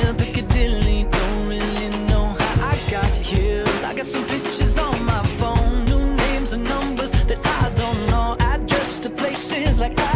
near Piccadilly. Don't really know how I got here. I got some pictures on my phone, new names and numbers that I don't know. Address to places like